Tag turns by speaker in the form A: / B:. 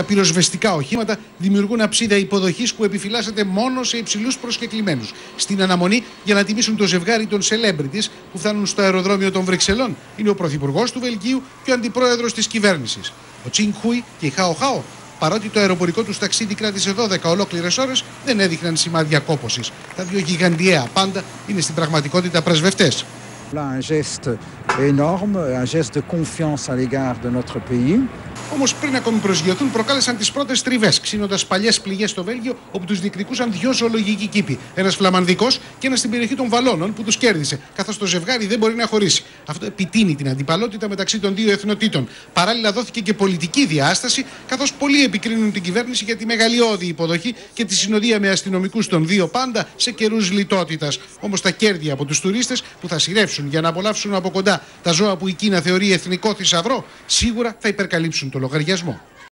A: πυροσβεστικά οχήματα δημιουργούν αψίδα υποδοχής που επιφυλάσσεται μόνο σε υψηλούς προσκεκλημένους. Στην αναμονή για να τιμήσουν το ζευγάρι των celebrities που φτάνουν στο αεροδρόμιο των Βρυξελών είναι ο πρωθυπουργός του Βελγίου και ο αντιπρόεδρος της κυβέρνησης. Ο Τσιν Χουι και η Χάο Χάο, παρότι το αεροπορικό του ταξίδι κράτησε 12 ολόκληρες ώρες, δεν έδειχναν σημάδια κόπωσης. Τα δύο γιγαντιαία πάντα είναι στην πραγματικότητα πρεσβευτές.
B: Un geste énorme, un geste de confiance à l'égard de notre pays.
A: Όμως πριν ακόμη προσγειωθούν, προκάλεσαν τις πρώτες τριβές, ξύνοντας παλιές πληγές στο Βέλγιο, όπου τους διεκδικούσαν δύο ζωολογικοί κήποι. Ένας φλαμανδικός και ένας στην περιοχή των Βαλώνων, που τους κέρδισε, καθώς το ζευγάρι δεν μπορεί να χωρίσει. Αυτό επιτείνει την αντιπαλότητα μεταξύ των δύο εθνοτήτων. Παράλληλα, δόθηκε και πολιτική διάσταση, καθώς πολλοί επικρίνουν την κυβέρνηση για τη μεγαλειώδη υποδοχή και τη συνοδεία με αστυνομικούς των δύο πάντα σε καιρούς λιτότητας. Όμως τα κέρδη από τους τουρίστες που θα σειρεύσουν για να απολαύσουν από κοντά τα ζώα που η Κίνα θεωρεί εθνικό θησαυρό, σίγουρα θα υπερκαλύψουν το λογαριασμό.